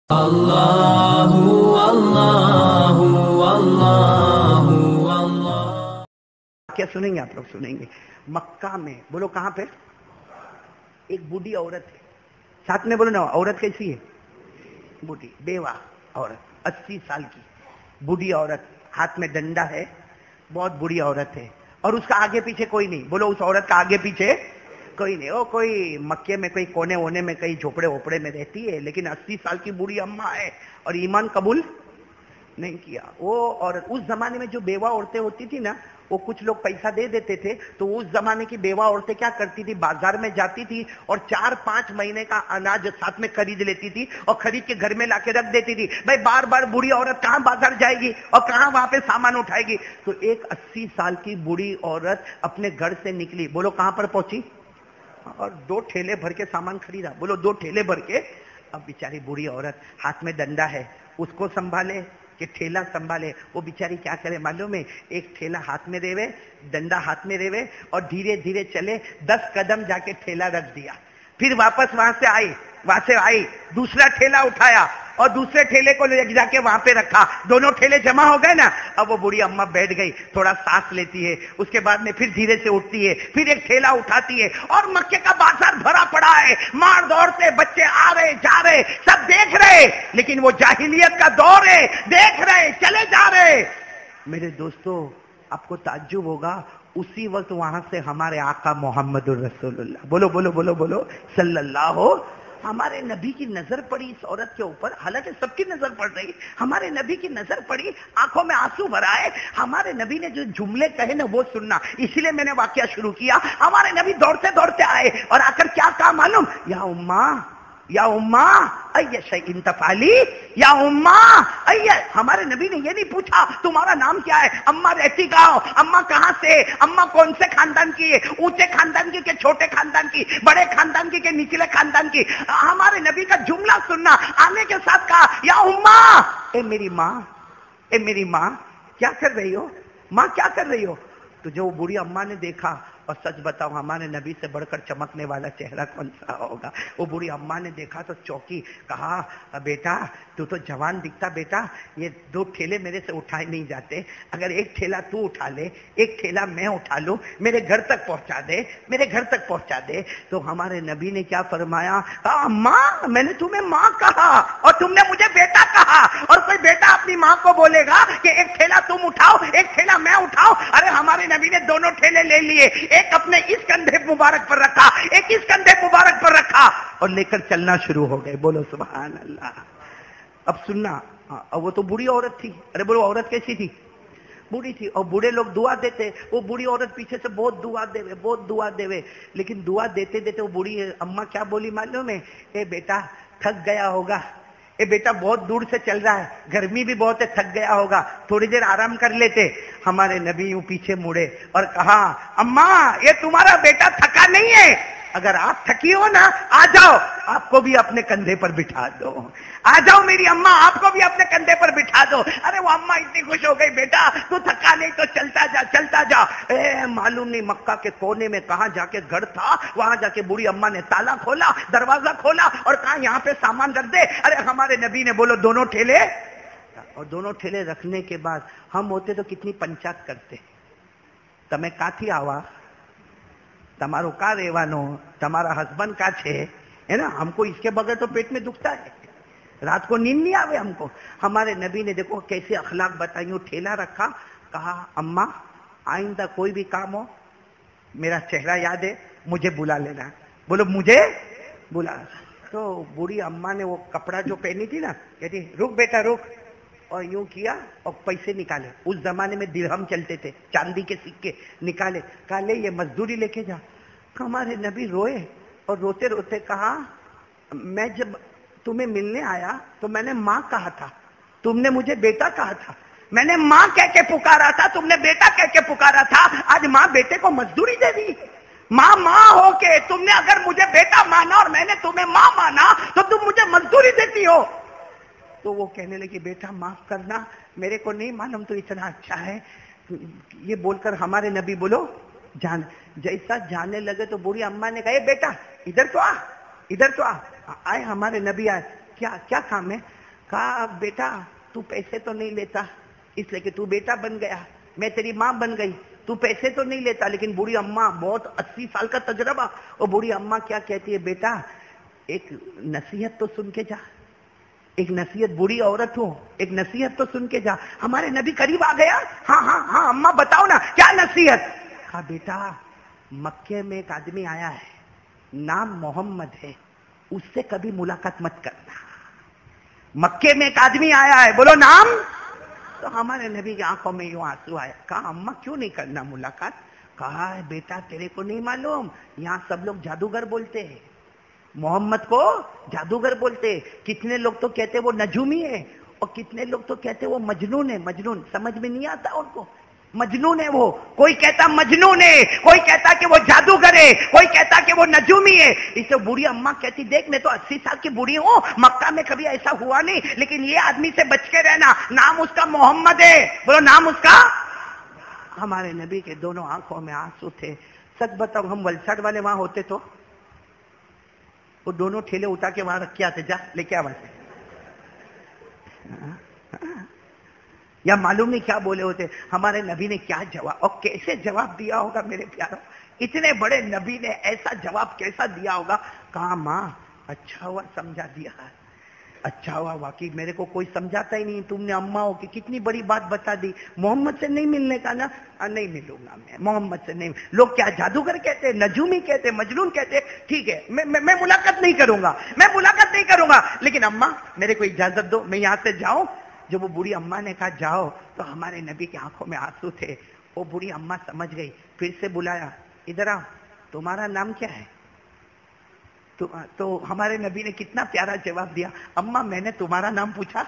اللہ اللہ اللہ اللہ کیا سنیں گے آپ لوگ؟ سنیں گے مکہ میں، بولو کہاں پہ ایک بوڑھی عورت ہے، ساتھ میں بولو نا، عورت کیسی ہے؟ بوڑھی بیوہ عورت، 80 سال کی بوڑھی عورت، ہاتھ میں ڈنڈا ہے، بہت بری عورت ہے، اور اس کا آگے پیچھے کوئی نہیں. بولو اس عورت کا آگے پیچھے کوئی نہیں. وہ کوئی مکے میں کوئی کونے وونے میں کئی جھوپڑے ووپڑے میں رہتی ہے، لیکن 80 سال کی بوڑھی اماں ہے اور ایمان قبول نہیں کیا. وہ اور اس زمانے میں جو بیوہ عورتیں ہوتی تھی نا، وہ کچھ لوگ پیسہ دے دیتے تھے تو اس زمانے کی بیوہ عورتیں کیا کرتی تھی، بازار میں جاتی تھی اور 4-5 مہینے کا اناج ساتھ میں خرید لیتی تھی اور خرید کے گھر میں لا کے رکھ دیتی تھی. بھائی بار بار بوڑھی عورت کہاں بازار جائے گی اور کہاں وہاں پہ سامان اٹھائے گی؟ تو ایک 80 سال کی بوڑھی عورت اپنے گھر سے نکلی، بولو کہاں پر پہنچی؟ اور 2 ٹھیلے بھر کے سامان خریدا. بولو 2 ٹھیلے بھر کے. اب بیچاری بوڑھی عورت، ہاتھ میں ڈنڈا ہے، اس کو سنبھالے کہ ٹھیلا سنبھالے. وہ بیچاری کیا کرے معلوم ہے؟ ایک ٹھیلا ہاتھ میں ریوے، ڈنڈا ہاتھ میں ریوے اور دھیرے دھیرے چلے، 10 قدم جا کے ٹھیلا رکھ دیا. پھر واپس وہاں سے آئی دوسرا ٹھیلا اٹھایا اور دوسرے ٹھیلے کو لے جا کے وہاں پہ رکھا. دونوں ٹھیلے جمع ہو گئے نا. اب وہ بوڑھی اماں بیٹھ گئی، تھوڑا سانس لیتی ہے، اس کے بعد میں پھر دھیرے سے اٹھتی ہے، پھر ایک ٹھیلا اٹھاتی ہے اور مکے کا بازار بھرا پڑا ہے، مرد عورتیں بچے آ رہے جا رہے، سب دیکھ رہے، لیکن وہ جاہلیت کا دور ہے، دیکھ رہے چلے جا رہے. میرے دوستو آپ کو تعجب ہوگا، اسی وقت وہاں سے ہمارے آقا محمد الرسول اللہ، بولو بولو بولو بولو صلی اللہ، ہمارے نبی کی نظر پڑی اس عورت کے اوپر. حالانکہ سب کی نظر پڑ رہی، ہمارے نبی کی نظر پڑی، آنکھوں میں آنسو بھرا ہے. ہمارے نبی نے جو جملے کہے نا وہ سننا، اسی لیے میں نے واقعہ شروع کیا. ہمارے نبی دوڑتے دوڑتے آئے اور آ کر کیا کہا معلوم؟ یا اماں یا اماں ای شیء تفعلی، یا اماں ای. ہمارے نبی نے یہ نہیں پوچھا تمہارا نام کیا ہے، اماں رہتی کہاں، اماں کہاں سے، اماں کون سے خاندان کی ہے، اونچے خاندان کی کہ چھوٹے خاندان کی، بڑے خاندان کی کہ نچلے خاندان کی. ہمارے نبی کا جملہ سننا، آنے کے ساتھ کہا یا اماں، اے میری ماں، اے میری ماں کیا کر رہی ہو، ماں کیا کر رہی ہو. تو جو بوڑھی اماں نے دیکھا، اور سچ بتاؤ ہمارے نبی سے بڑھ کر چمکنے والا چہرہ کون سا ہوگا. وہ بوڑھی اماں نے دیکھا تو چوکی، کہا بیٹا تو جوان دکھتا بیٹا، یہ 2 ٹھیلے میرے سے اٹھائے نہیں جاتے، اگر ایک ٹھیلا تو اٹھا لے، ایک ٹھیلا میں اٹھا لوں، میرے گھر تک پہنچا دے، میرے گھر تک پہنچا دے. تو ہمارے نبی نے کیا فرمایا؟ کہا ماں، میں نے تمہیں ماں کہا اور تم نے مجھے بیٹا کہا. اور کوئی بیٹا اپنی ماں کو بولے گا کہ ایک ٹھیلا تم اٹھاؤ ایک ٹھیلا میں اٹھاؤ؟ ارے ہمارے نبی نے دونوں ٹھیلے لے لیے، ایک اپنے اس کندھے مبارک پر رکھا، ایک اس کندھے مبارک پر رکھا اور لے کر چلنا شروع ہو گئے. بولو سبحان اللہ. اب سننا، وہ تو بوڑھی عورت تھی. ارے بولو عورت کیسی تھی؟ بوڑھی تھی. اور بوڑھے لوگ دعا دیتے، وہ بوڑھی عورت پیچھے سے بہت دعا دے، لیکن دعا دیتے دیتے وہ بوڑھی اماں کیا بولی معلوم ہے؟ اے بیٹا تھک گیا ہوگا، اے بیٹا بہت دور سے چل رہا ہے، گرمی بھی بہت ہے، تھک گیا ہوگا، تھوڑی دیر آرام کر لیتے. ہمارے نبی یوں پیچھے مڑے اور کہا اماں یہ تمہارا بیٹا تھکا نہیں ہے، اگر آپ تھکی ہو نا آ جاؤ، آپ کو بھی اپنے کندھے پر بٹھا دو، آ جاؤ میری اماں، آپ کو بھی اپنے کندھے پر بٹھا دو. ارے وہ اماں اتنی خوش ہو گئی، بیٹا تو تھکا نہیں تو چلتا جا چلتا جا. معلوم نہیں مکہ کے کونے میں کہاں جا کے گھر تھا، وہاں جا کے بوڑھی اماں نے تالا کھولا، دروازہ کھولا اور کہا یہاں پہ سامان رکھ دے. ارے ہمارے نبی نے بولو دونوں ٹھیلے، اور دونوں ٹھیلے رکھنے کے بعد ہم ہوتے تو کتنی پنچات کرتے. تمہیں کا تھی آوا، تمہارو کا ریوانو، تمہارا ہسبینڈ کا چھے، ہے نا. ہم کو اس کے بغیر تو پیٹ میں دکھتا ہے، رات کو نیند نہیں آوے ہم کو. ہمارے نبی نے دیکھو کیسے اخلاق بتائیوں، ٹھیلا رکھا، کہا اماں آئندہ کوئی بھی کام ہو میرا چہرہ یاد ہے، مجھے بلا لینا. بولو مجھے بلا. تو بوڑھی اماں نے وہ کپڑا جو پہنی تھی نا، کہتی رک بیٹا رک، اور یوں کیا اور پیسے نکالے. اس زمانے میں درہم چلتے تھے، چاندی کے سکے نکالے، کہا لے یہ مزدوری لے کے جا. ہمارے نبی روئے اور روتے روتے کہا میں جب تمہیں ملنے آیا تو میں نے ماں کہا تھا، تم نے مجھے بیٹا کہا تھا، میں نے ماں کہہ کے پکارا تھا، تم نے بیٹا کہہ کے پکارا تھا. آج ماں بیٹے کو مزدوری دے دی. ماں ہو کے تم نے اگر مجھے بیٹا مانا اور میں نے تمہیں ماں مانا تو تم مجھے مزدوری دیتی ہو. تو وہ کہنے لگی بیٹا معاف کرنا، میرے کو نہیں معلوم تو اتنا اچھا ہے. یہ بول کر ہمارے نبی بولو جان، جیسا جانے لگے تو بوڑھی اماں نے کہا اے بیٹا ادھر تو آ، ادھر تو آ. آئے ہمارے نبی آئے، क्या काम है? कहा बेटा तू पैसे तो नहीं लेता इसलिए कि तू बेटा बन गया, मैं तेरी माँ बन गई, तू पैसे तो नहीं लेता। लेकिन बूढ़ी अम्मा, बहुत 80 साल का तजर्बा, और बूढ़ी अम्मा क्या कहती है, बेटा एक नसीहत तो सुन के जा, एक नसीहत, बूढ़ी औरत हो, एक नसीहत तो सुन के जा। हमारे नबी करीब आ गया, हाँ हाँ हाँ अम्मा बताओ ना क्या नसीहत? कहा बेटा मक्के में एक आदमी आया है, नाम मोहम्मद है, उससे कभी मुलाकात मत करना। मक्के में एक आदमी आया है, बोलो नाम। तो हमारे नबी की आंखों में यूं आंसू आया। कहा अम्मा क्यों नहीं करना मुलाकात? कहा बेटा तेरे को नहीं मालूम, यहाँ सब लोग जादूगर बोलते हैं, मोहम्मद को जादूगर बोलते हैं। कितने लोग तो कहते वो नजूमी है और कितने लोग तो कहते वो मजनून है। मजनून समझ में नहीं आता उनको, मजनून है वो। कोई कहता मजनून है, कोई कहता कि वो जादूगर है, कोई कहता कि वो नजूमी है। इसे बूढ़ी अम्मा कहती देख मैं तो 80 साल की बूढ़ी हूँ, मक्का में कभी ऐसा हुआ नहीं, लेकिन ये आदमी से बच के रहना, नाम उसका मोहम्मद है। बोलो नाम उसका। हमारे नबी के दोनों आंखों में आंसू थे। सच बताओ हम वलसाड वाले वहां होते तो वो दोनों ठेले उठा के वहां रख के आते, जा लेके आ वहां से, या मालूम नहीं क्या बोले होते। हमारे नबी ने क्या जवाब और कैसे जवाब दिया होगा मेरे प्यारों, इतने बड़े नबी ने ऐसा जवाब कैसा दिया होगा। कहा माँ अच्छा हुआ समझा दिया, अच्छा हुआ, वाकई मेरे को कोई समझाता ही नहीं, तुमने अम्मा हो कि कितनी बड़ी बात बता दी। मोहम्मद से नहीं मिलने का ना? नहीं मिलूंगा मैं मोहम्मद से, नहीं। लोग क्या जादूगर कहते, नजूमी कहते, मजनून कहते, ठीक है मैं मुलाकात नहीं करूंगा, मैं मुलाकात नहीं करूंगा, लेकिन अम्मा मेरे को इजाजत दो, मैं यहां से जाऊं। जब वो बूढ़ी अम्मा ने कहा जाओ, तो हमारे नबी की आंखों में आंसू थे। वो बूढ़ी अम्मा समझ गई, फिर से बुलाया, इधर आओ, तुम्हारा नाम क्या है? तो हमारे नबी ने कितना प्यारा जवाब दिया, अम्मा मैंने तुम्हारा नाम पूछा?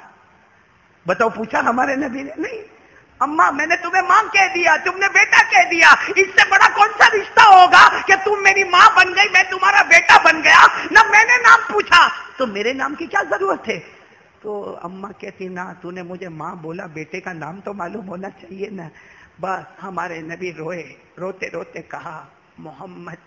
बताओ पूछा हमारे नबी ने? नहीं। अम्मा मैंने तुम्हें मां कह दिया, तुमने बेटा कह दिया, इससे बड़ा कौन सा रिश्ता होगा कि तुम मेरी मां बन गई, मैं तुम्हारा बेटा बन गया, ना मैंने नाम पूछा, तो मेरे नाम की क्या जरूरत है? तो अम्मा कहती ना तूने मुझे माँ बोला, बेटे का नाम तो मालूम होना चाहिए ना। बस हमारे नबी रोए, रोते रोते कहा मोहम्मद।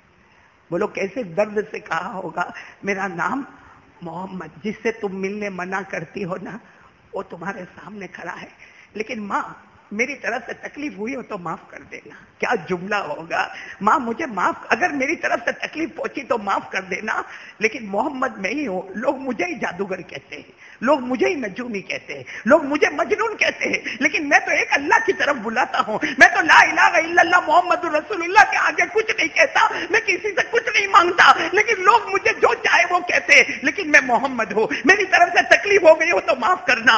बोलो कैसे दर्द से कहा होगा, मेरा नाम मोहम्मद, जिससे तुम मिलने मना करती हो ना वो तुम्हारे सामने खड़ा है, लेकिन माँ मेरी तरफ से तकलीफ हुई हो तो माफ कर देना। क्या जुमला होगा, माँ मुझे माफ, अगर मेरी तरफ से तकलीफ पहुंची तो माफ कर देना, लेकिन मोहम्मद मैं ही हूँ, लोग मुझे ही जादूगर कहते हैं, लोग मुझे ही नजूमी कहते हैं, लोग मुझे मजनून कहते हैं, लेकिन मैं तो एक अल्लाह की तरफ बुलाता हूँ, मैं तो ला इलाहा इल्लल्लाह मोहम्मद रसूलुल्लाह के आगे कुछ नहीं कहता, मैं किसी से कुछ नहीं मांगता, लेकिन लोग मुझे जो चाहे वो कहते हैं, लेकिन मैं मोहम्मद हूँ, मेरी तरफ से तकलीफ हो गई हो तो माफ करना।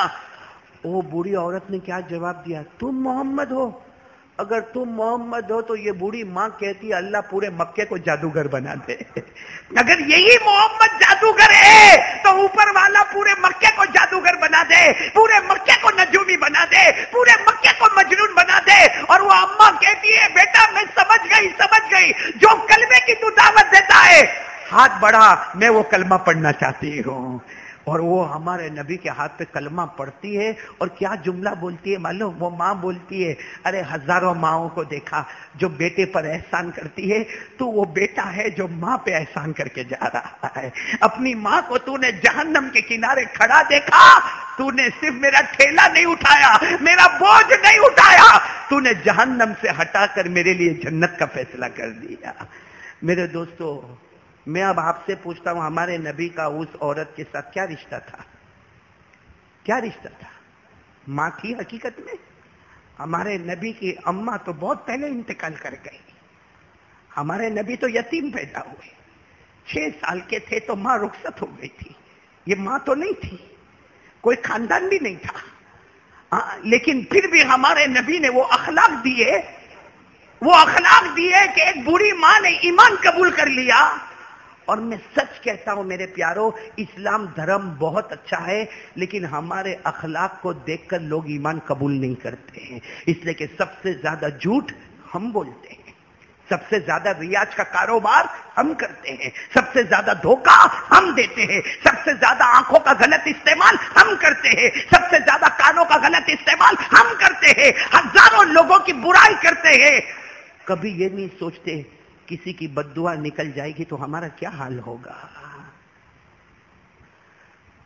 वो बूढ़ी औरत ने क्या जवाब दिया, तुम मोहम्मद हो? अगर तुम मोहम्मद हो तो ये बूढ़ी माँ कहती है अल्लाह पूरे मक्के को जादूगर बना दे। अगर यही मोहम्मद जादूगर है तो ऊपर वाला पूरे मक्के को जादूगर बना दे, पूरे मक्के को नजूमी बना दे, पूरे मक्के को मजनून बना दे। और वो अम्मा कहती है बेटा मैं समझ गई, जो कलमे की तू दावत देता है हाथ बढ़ा, मैं वो कलमा पढ़ना चाहती हूँ। और वो हमारे नबी के हाथ पे कलमा पढ़ती है और क्या जुमला बोलती है मालूम? वो माँ बोलती है, अरे हजारों माओं को देखा जो बेटे पर एहसान करती है, तू वो बेटा है जो माँ पे एहसान करके जा रहा है। अपनी माँ को तूने जहन्नम के किनारे खड़ा देखा, तूने सिर्फ मेरा ठेला नहीं उठाया, मेरा बोझ नहीं उठाया, तूने जहन्नम से हटाकर मेरे लिए जन्नत का फैसला कर दिया। मेरे दोस्तों मैं अब आपसे पूछता हूं, हमारे नबी का उस औरत के साथ क्या रिश्ता था? क्या रिश्ता था? मां थी हकीकत में? हमारे नबी की अम्मा तो बहुत पहले इंतकाल कर गई। हमारे नबी तो यतीम पैदा हुए, 6 साल के थे तो मां रुखसत हो गई थी। ये मां तो नहीं थी, कोई खानदान भी नहीं था, लेकिन फिर भी हमारे नबी ने वो अखलाक दिए कि एक बूढ़ी मां ने ईमान कबूल कर लिया। और मैं सच कहता हूं मेरे प्यारो, इस्लाम धर्म बहुत अच्छा है, लेकिन हमारे अखलाक को देखकर लोग ईमान कबूल नहीं करते हैं। इसलिए कि सबसे ज्यादा झूठ हम बोलते हैं, सबसे ज्यादा रियाज का कारोबार हम करते हैं, सबसे ज्यादा धोखा हम देते हैं, सबसे ज्यादा आंखों का गलत इस्तेमाल हम करते हैं, सबसे ज्यादा कानों का गलत इस्तेमाल हम करते हैं, हजारों लोगों की बुराई करते हैं। कभी ये नहीं सोचते किसी की बद्दुआ निकल जाएगी तो हमारा क्या हाल होगा।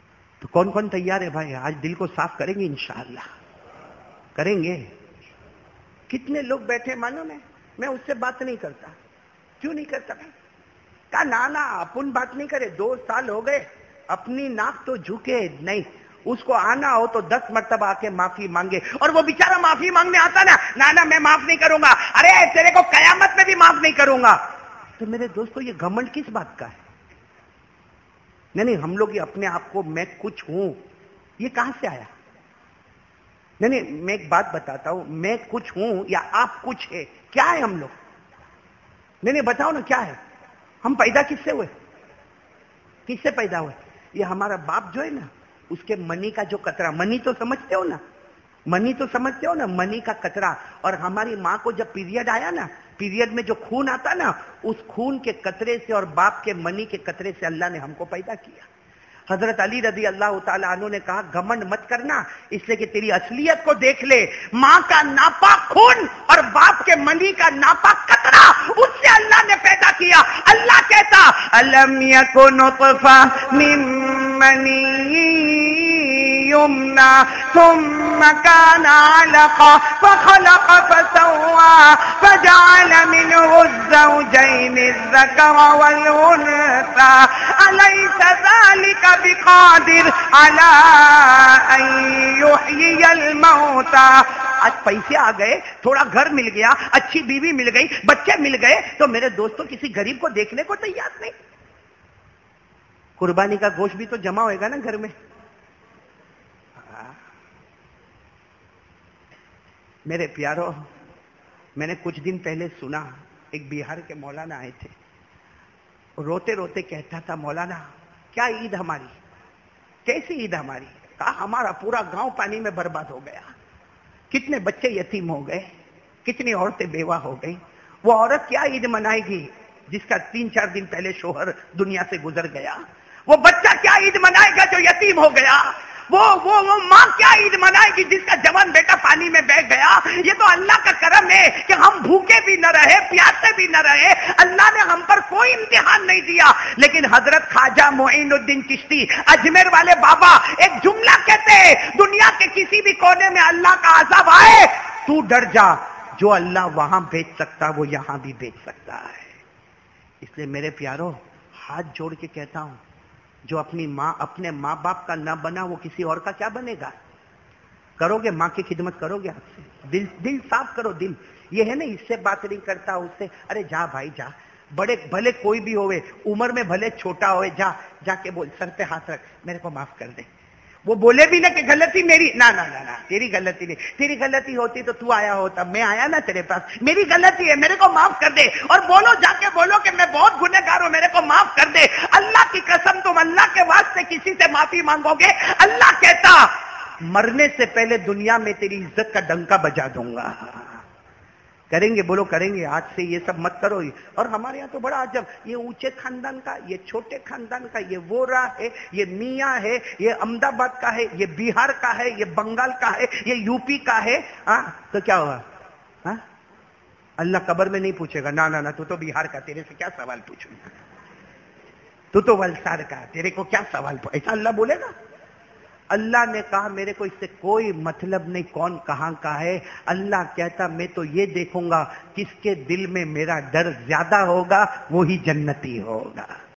تو کون کون تیار ہے بھائی؟ آج دل کو صاف کریں گے انشاءاللہ، کریں گے. کتنے لوگ بیٹھے معلوم ہے، میں اس سے بات نہیں کرتا. کیوں نہیں کرتا بھائی؟ کہا نانا اپن بات نہیں کرے، 2 سال ہو گئے، اپنی ناک تو جھکے نہیں. اس کو آنا ہو تو 10 مرتبہ آ کے معافی مانگے، اور وہ بیچارہ معافی مانگنے آتا نا، نانا میں معاف نہیں کروں گا، ارے تیرے کو قیامت میں بھی معاف نہیں کروں گا. تو میرے دوستو یہ گھمنڈ کس بات کا ہے؟ نہیں ہم لوگ یہ اپنے آپ کو میں کچھ ہوں، یہ کہاں سے آیا؟ نہیں میں ایک بات بتاتا ہوں، میں کچھ ہوں یا آپ کچھ ہے؟ کیا ہے ہم لوگ؟ نہیں بتاؤ نا کیا ہے؟ ہم پیدا کس سے ہوئے؟ کس سے پیدا ہوئے؟ یہ ہمارا باپ جو ہے نا، اس کے منی کا جو قطرہ، منی تو سمجھتے ہو نا، منی تو سمجھتے ہو نا، منی کا قطرہ. اور ہماری ماں کو جب پیریڈ آیا نا، پیریڈ میں جو خون آتا نا، اس خون کے قطرے سے اور باپ کے منی کے قطرے سے اللہ نے ہم کو پیدا کیا. حضرت علی رضی اللہ تعالیٰ عنہ نے کہا گھمنڈ مت کرنا، اس لیے کہ تیری اصلیت کو دیکھ لے. ماں کا ناپاک خون اور باپ کے منی کا ناپاک قطرہ، اس سے اللہ نے پیدا کیا. اللہ کہتا الم یکن نطفہ من منی یمنا ثم كان علقة فخلق فسوى فجعل منه الزوجين الذكر والأنثى أليس ذلك بقادر على أن يحيي الموتى. آج پیسے آ گئے، تھوڑا گھر مل گیا، اچھی بیوی مل گئی، بچے مل گئے، تو میرے دوستوں کسی غریب کو دیکھنے کو تیار نہیں. قربانی کا گوشت بھی تو جمع ہوئے گا نا گھر میں. میرے پیارو، میں نے کچھ دن پہلے سنا ایک بہار کے مولانا آئے تھے، روتے روتے کہتا تھا مولانا کیا عید ہماری، کیسی عید ہماری؟ کہا ہمارا پورا گاؤں پانی میں برباد ہو گیا، کتنے بچے یتیم ہو گئے، کتنی عورتیں بیوہ ہو گئی. وہ عورت کیا عید منائے گی جس کا 3-4 دن پہلے شوہر دنیا سے گزر گیا؟ وہ بچہ کیا عید منائے گا جو یتیم ہو گیا؟ وہ ماں کیا عید منائے گی جس کا جوان بیٹا پانی میں بہ گیا؟ یہ تو اللہ کا کرم ہے کہ ہم بھوکے بھی نہ رہے، پیاسے بھی نہ رہے. اللہ نے ہم پر کوئی امتحان نہیں دیا. لیکن حضرت خواجہ معین الدین چشتی اجمیر والے بابا ایک جملہ کہتے ہیں، دنیا کے کسی بھی کونے میں اللہ کا عذاب آئے تو ڈر جا، جو اللہ وہاں بھیج سکتا وہ یہاں بھی بھیج سکتا ہے. اس لیے میرے پیارو ہاتھ جوڑ کے کہتا ہوں، جو اپنے ماں باپ کا نہ بنا وہ کسی اور کا کیا بنے گا؟ کرو گے ماں کی خدمت کرو گے؟ آپ سے دل صاف کرو. دل یہ ہے نا، اس سے بات نہیں کرتا، اس سے ارے جا بھائی جا، بڑے بھلے کوئی بھی ہوئے، عمر میں بھلے چھوٹا ہوئے، جا کے بول سر پہ ہاتھ رکھ میرے کو معاف کر دے. وہ بولے بھی نہ کہ غلطی میری، نہ تیری غلطی نہیں، تیری غلطی ہوتی تو آیا ہوتا، میں آیا نا تیرے پاس، میری غلطی ہے، میرے کو معاف کر دے. اور بولو، جا کے بولو کہ میں بہت گنہگار ہوں، میرے کو معاف کر دے. اللہ کی قسم تم اللہ کے واسطے کسی سے معافی مانگو گے، اللہ کہتا مرنے سے پہلے دنیا میں تیری عزت کا ڈنکا بجا دوں گا. کریں گے؟ بولو کریں گے. آج سے یہ سب مت کرو. اور ہمارے یہاں تو بڑا عجب، یہ اونچے خاندان کا، یہ چھوٹے خاندان کا، یہ وورا ہے، یہ میاں ہے، یہ احمد آباد کا ہے، یہ بہار کا ہے، یہ بنگال کا ہے، یہ یو پی کا ہے. تو کیا ہوا؟ اللہ قبر میں نہیں پوچھے گا، نہ تو بہار کا، تیرے سے کیا سوال پوچھوں؟ تو ولسار کا، تیرے کو کیا سوال پوچھوں؟ ایسا اللہ بولے گا؟ اللہ نے کہا میرے کو اس سے کوئی مطلب نہیں کون کہاں کا ہے. اللہ کہتا میں تو یہ دیکھوں گا کس کے دل میں میرا ڈر زیادہ ہوگا وہی جنتی ہوگا.